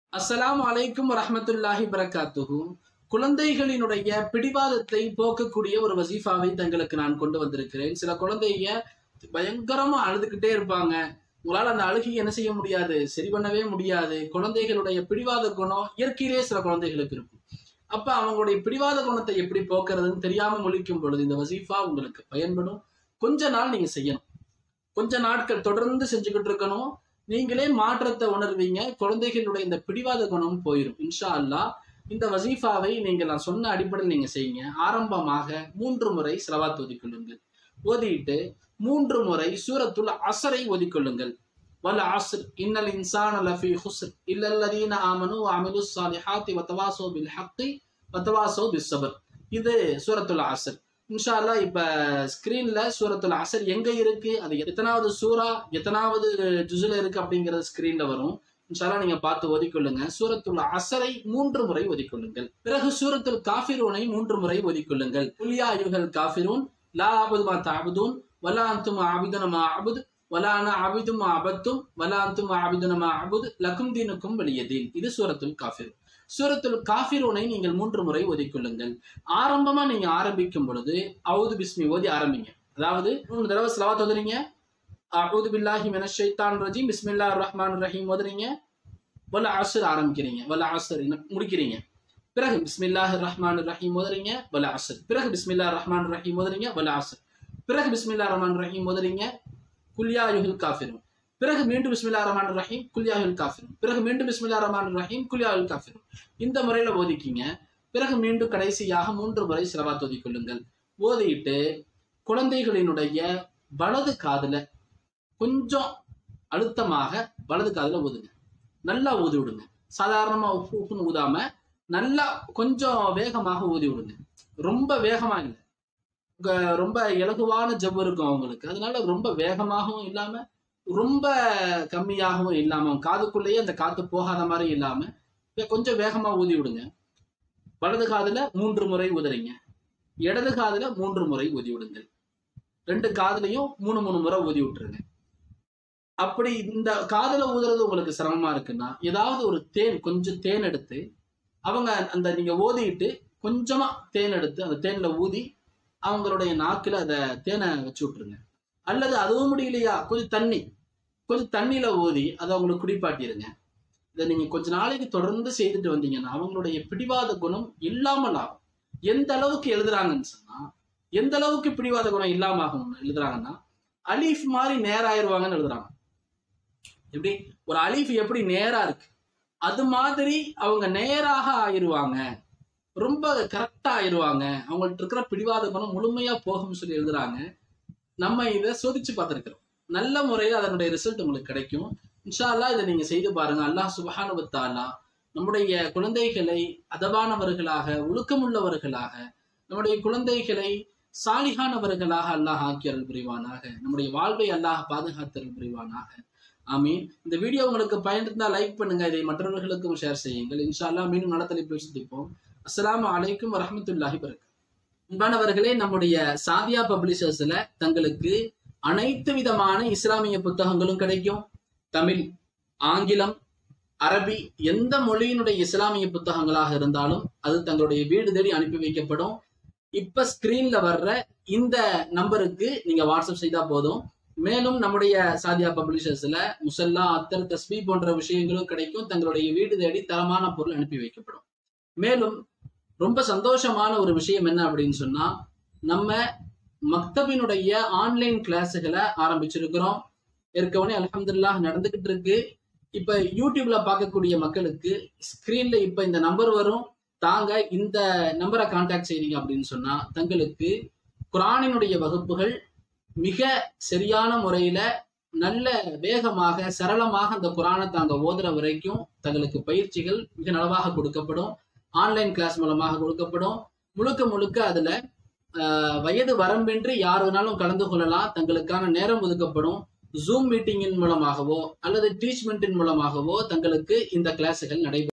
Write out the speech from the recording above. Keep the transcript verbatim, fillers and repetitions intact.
அஸ்ஸலாமு அலைக்கும் வரஹ்மத்துல்லாஹி வரகாத்துஹு. குழந்தைகளினுடைய பிடிவாதத்தை போக்கக்கூடிய ஒரு வசீஃபாவை தங்களுக்கு நான் கொண்டு வந்திருக்கிறேன். சில குழந்தைங்க பயங்கரமா அழுதுகிட்டே இருப்பாங்க. உங்களால் அந்த அழுகை என்ன செய்ய முடியாது, சரி பண்ணவே முடியாது. குழந்தைகளுடைய பிடிவாத குணம் இயற்கையிலே சில குழந்தைகளுக்கு இருக்கும். அப்ப அவங்களுடைய பிடிவாத குணத்தை எப்படி போக்குறதுன்னு தெரியாம முழிக்கும் பொழுது இந்த வசீஃபா உங்களுக்கு பயன்படும். கொஞ்ச நாள் நீங்க செய்யணும், கொஞ்ச நாட்கள் தொடர்ந்து செஞ்சுக்கிட்டு இருக்கணும். நீங்களே மாற்றத்தை உணர்வீங்க. குழந்தைகளுடைய இந்த பிடிவாத குணம் போயிடும் இன்ஷா அல்லாஹ். இந்த வசீஃபாவை நீங்கள் நான் சொன்ன அடிப்படையில் நீங்க செய்யுங்க. ஆரம்பமாக மூன்று முறை ஸலவாத் ஓதிக்கொள்ளுங்கள். ஓதிட்டு மூன்று முறை சூரத்துல் அஸ்ரை ஓதிக்கொள்ளுங்கள். வல் அஸ்ர் இன்னல் இன்சான லஃபீ ஹுஸ்ர் இல்லல்லதீன ஆமனு வ அமிலுஸ் ஸாலிஹாத்தி வ தவாஸௌ பில் ஹக்கி வ தவாஸௌ பிஸ் ஸப்ர். இது சூரத்துல் அஸ்ர். இன்ஷா அல்லாஹ் இப்ப ஸ்கிரீன்ல சூரத்துல் அஸ்ர் எங்க இருக்கு, அது எத்தனாவது சூரா எத்தனாவது ஜுஸ்ல இருக்கு அப்படிங்கறது ஸ்கிரீன்ல வரும். இன்ஷா அல்லாஹ் நீங்க பார்த்து ஓதிக்கொள்ளுங்க. சூரத்துல் அஸ்ரை மூன்று முறை ஓதிக்கொள்ளுங்கள். பிறகு சூரத்துல் காஃபிரூனை மூன்று முறை ஓதிக்கொள்ளுங்கள். குல் யா அய்யுஹல் காஃபிரூன் லா அபுது மா தஅபுதூன் வலா அன்தும் ஆபிதுன மா அபுது வலா அன அபிது மா அபத்தும் வலா அன்தும் ஆபிதுன மா அபுது லக்கும் தீனுக்கும் வலியதீன். இது சூரத்துல் காஃபிரூன். சூரத்துல் காஃபிரூனை நீங்கள் மூன்று முறை ஓதிக்கொள்ளுங்கள். ஆரம்பமா நீங்க ஆரம்பிக்கும் பொழுது அவுது பிஸ்மி ஓதி ஆரம்பிங்க. அதாவது மூணு தடவை ஸலவாத் ஓதுறீங்க. அஊது பில்லாஹி மினஷ் ஷைத்தானிர் ரஜீம் பிஸ்மில்லாஹிர் ரஹ்மானிர் ரஹீம் ஓதுறீங்க. வல் அஸ்ர் ஆரம்பிக்கிறீங்க. வல் அஸ்ர் முடிக்கிறீங்க. பிறகு பிஸ்மில்லாஹிர் ரஹ்மானிர் ரஹீம் ஓதுறீங்க. வல் அஸ்ர். பிறகு பிஸ்மில்லாஹிர் ரஹ்மானிர் ரஹீம் ஓதுறீங்க. வல் அஸ்ர். பிறகு பிஸ்மில்லாஹிர் ரஹ்மானிர் ரஹீம் ஓதுறீங்க. குல் யா அய்யுஹல் காஃபிரூன். பிறகு மீண்டும் பிஸ்மில்லாஹிர் ரஹ்மானிர் ரஹீம் குல் யா அய்யுஹல் காஃபிரூன். பிறகு மீண்டும் பிஸ்மில்லாஹிர் ரஹ்மானிர் ரஹீம் குல் யா அய்யுஹல் காஃபிரூன். இந்த முறையில ஓதிக்கிங்க. பிறகு மீண்டும் கடைசியாக மூன்று முறை ஸலவாத் ஓதிக்கொள்ளுங்கள். ஓதிட்டு குழந்தைகளினுடைய வலது காதுல கொஞ்சம் அழுத்தமாக வலது காதுல ஊதுங்க. நல்லா ஊதி விடுங்க. சாதாரணமா உப்பு உப்புன்னு ஊதாம நல்லா கொஞ்சம் வேகமாக ஊதி விடுங்க. ரொம்ப வேகமா இல்லை, ரொம்ப இலகுவான ஜவ்வு இருக்கும் அவங்களுக்கு. அதனால ரொம்ப வேகமாகவும் இல்லாம ரொம்ப கம்மியாகவும் இல்லாம காதுக்குள்ளேயே அந்த காத்து போகாத மாதிரி இல்லாம கொஞ்சம் வேகமா ஊதி விடுங்க. வலது காதுல மூன்று முறை ஊதுறீங்க, இடது காதுல மூன்று முறை ஊதி விடுங்கள். ரெண்டு காதுலையும் மூணு மூணு முறை ஊதி விட்டுருங்க. அப்படி இந்த காதுல ஊதுறது உங்களுக்கு சிரமமா இருக்குன்னா ஏதாவது ஒரு தேன், கொஞ்சம் தேன் எடுத்து அவங்க அந்த நீங்க ஓதிட்டு கொஞ்சமா தேன் எடுத்து அந்த தேன்ல ஊதி அவங்களுடைய நாக்குல அதை தேனை வச்சு விட்டுருங்க. அல்லது அதுவும் முடியலையா கொஞ்சம் தண்ணி கொஞ்சம் தண்ணியில ஊதி அதை அவங்களுக்கு குடிப்பாட்டிருங்க. இதை நீங்க கொஞ்ச நாளைக்கு தொடர்ந்து செய்துட்டு வந்தீங்கன்னா அவங்களுடைய பிடிவாத குணம் இல்லாமல் ஆகும். எந்த அளவுக்கு எழுதுறாங்கன்னு சொன்னா, எந்த அளவுக்கு பிடிவாத குணம் இல்லாம ஆகும் எழுதுறாங்கன்னா, அலீஃப் மாதிரி நேராயிருவாங்கன்னு எழுதுறாங்க. எப்படி ஒரு அலீஃப் எப்படி நேரா இருக்கு அது மாதிரி அவங்க நேராக ஆயிருவாங்க, ரொம்ப கரெக்டா ஆயிருவாங்க, அவங்கள்ட்ட இருக்கிற பிடிவாத குணம் முழுமையா போகும்னு சொல்லி எழுதுறாங்க. நம்ம இதை சோதிச்சு பார்த்திருக்கிறோம். நல்ல முறையில் அதனுடைய ரிசல்ட் உங்களுக்கு கிடைக்கும் இன்ஷா அல்லாஹ். இதை நீங்க செய்து பாருங்க. அல்லாஹ் சுப்ஹானஹு வ தஆலா நம்முடைய குழந்தைகளை அதவானவர்களாக, ஒழுக்கமுள்ளவர்களாக, நம்முடைய குழந்தைகளை சாலிகானவர்களாக அல்லாஹ் ஆக்கி அருள் புரிவானாக. நம்முடைய வாழ்வை அல்லாஹ் பாதுகாத்து அருள் புரிவானாக. ஆமீன். இந்த வீடியோ உங்களுக்கு பயன்படுத்தா லைக் பண்ணுங்க, இதை மற்றவர்களுக்கும் ஷேர் செய்யுங்கள். இன்ஷா அல்லாஹ் மீண்டும் நல்ல தலைப்பில் சந்திப்போம். அஸ்ஸலாமு அலைக்கும் வரஹ்மத்துல்லாஹி வபரகாத்துஹு. அன்பானவர்களே, நம்முடைய சாதியா பப்ளிஷர்ஸ்ல தங்களுக்கு அனைத்து விதமான இஸ்லாமிய புத்தகங்களும் கிடைக்கும். தமிழ், ஆங்கிலம், அரபி, எந்த மொழியினுடைய இஸ்லாமிய புத்தகங்களாக இருந்தாலும் அது தங்களுடைய வீடு தேடி அனுப்பி வைக்கப்படும். இப்ப ஸ்கிரீன்ல வர்ற இந்த நம்பருக்கு நீங்க வாட்ஸ்அப் செய்தா போதும். மேலும் நம்முடைய சாதியா பப்ளிஷர்ஸ்ல முசல்லா, அத்தர், தஸ்பீ போன்ற விஷயங்களும் கிடைக்கும். தங்களுடைய வீடு தேடி தரமான பொருள் அனுப்பி வைக்கப்படும். மேலும் ரொம்ப சந்தோஷமான ஒரு விஷயம் என்ன அப்படின்னு சொன்னா, நம்ம மக்தபினுடைய ஆன்லைன் கிளாஸுகளை ஆரம்பிச்சிருக்கிறோம். ஏற்கனவே அல்ஹம்துலில்லாஹ் நடந்துகிட்டு இருக்கு. இப்ப யூடியூப்ல பார்க்கக்கூடிய மக்களுக்கு ஸ்கிரீன்ல இப்ப இந்த நம்பர் வரும். தாங்க இந்த நம்பரை கான்டாக்ட் செய்றீங்க அப்படின்னு சொன்னா தங்களுக்கு குர்ஆனினுடைய வகுப்புகள் மிக சரியான முறையில நல்ல வேகமாக சரளமாக அந்த குர்ஆனை தாங்க ஓதுற வரைக்கும் தங்களுக்கு பயிற்சிகள் மிக நலவாக கொடுக்கப்படும். ஆன்லைன் கிளாஸ் மூலமாக கொடுக்கப்படும். முழுக்க முழுக்க அதுல வயது வரம்பின்றி யார் வேணாலும் கலந்து கொள்ளலாம். தங்களுக்கான நேரம் ஒதுக்கப்படும். ஜூம் மீட்டிங்கின் மூலமாகவோ அல்லது டீச்மெண்டின் மூலமாகவோ தங்களுக்கு இந்த கிளாஸுகள் நடைபெறும்.